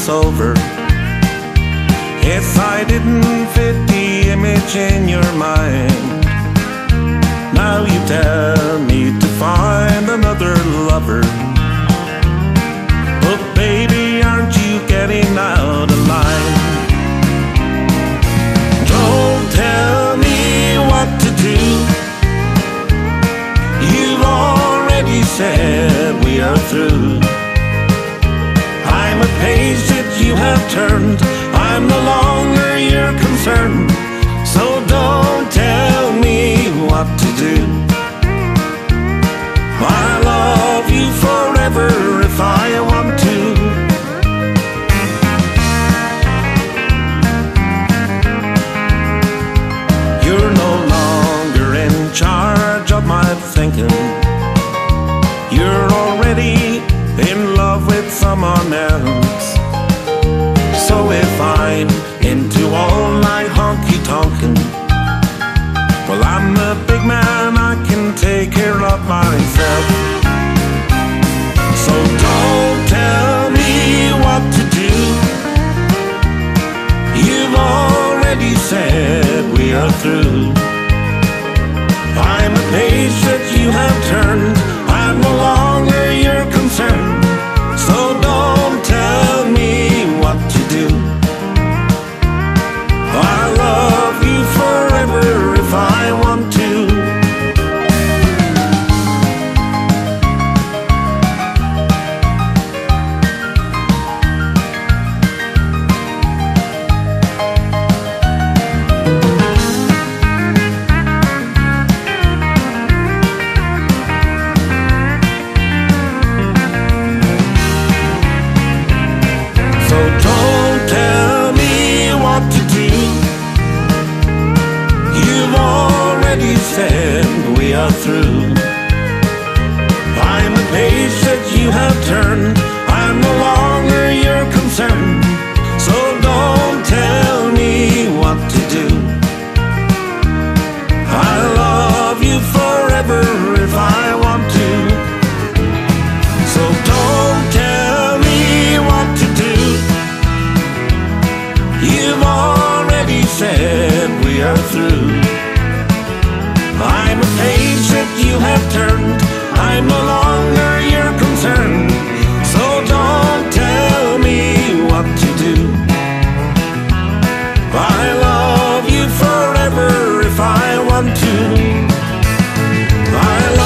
over if I didn't fit the image in your mind. Now you tell me to find another lover, but baby, aren't you getting out of line? Don't tell me what to do. You've already said we are through. I'm a page that you have turned. I'm no longer your concern. So don't tell me what to do. I'll love you forever if I want to. You're no longer in charge of my thinking. You're already in love with someone else. So if I'm into all night honky-tonkin', well, I'm the big man, I can take care of myself. So don't tell me what to do. You've already said we are through. I'm a page that you have turned. I'm no longer your concern. So don't tell me what to do. I'll love you forever if I want to. Said we are through. I'm a page that you have turned. I'm no longer your concern. So don't tell me what to do. I'll love you forever if I want to. So don't tell me what to do. You've already said we are through. I'm a page that you have turned. I'm no longer your concern. So don't tell me what to do. I love you forever if I want to. I